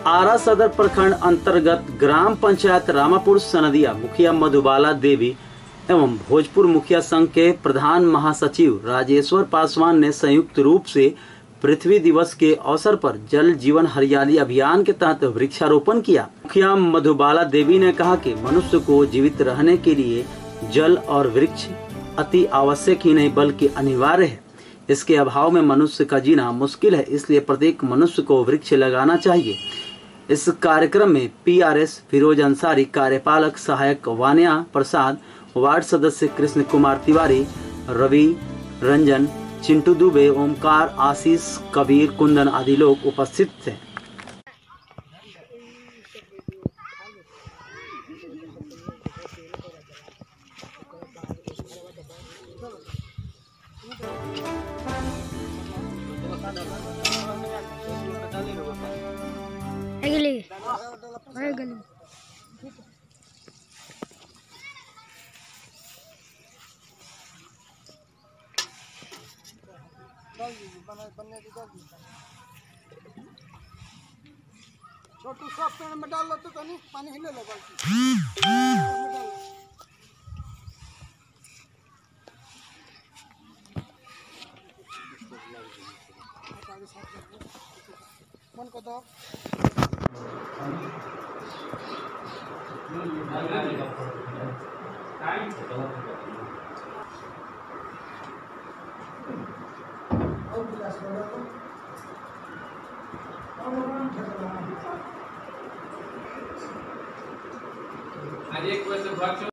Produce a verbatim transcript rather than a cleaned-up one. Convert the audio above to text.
आरा सदर प्रखंड अंतर्गत ग्राम पंचायत रामापुर सनदिया मुखिया मधुबाला देवी एवं भोजपुर मुखिया संघ के प्रधान महासचिव राजेश्वर पासवान ने संयुक्त रूप से पृथ्वी दिवस के अवसर पर जल जीवन हरियाली अभियान के तहत वृक्षारोपण किया। मुखिया मधुबाला देवी ने कहा कि मनुष्य को जीवित रहने के लिए जल और वृक्ष अति आवश्यक ही नहीं बल्कि अनिवार्य है। इसके अभाव में मनुष्य का जीना मुश्किल है, इसलिए प्रत्येक मनुष्य को वृक्ष लगाना चाहिए। इस कार्यक्रम में पीआरएस फिरोज अंसारी, कार्यपालक सहायक वानिया प्रसाद, वार्ड सदस्य कृष्ण कुमार तिवारी, रवि रंजन, चिंटू दुबे, ओमकार, आशीष, कबीर, कुंदन आदि लोग उपस्थित थे। गली गली छोटू सब पेड़ में डाल लो तो कहीं पानी हिले लो मन को दो आज एक वर्ष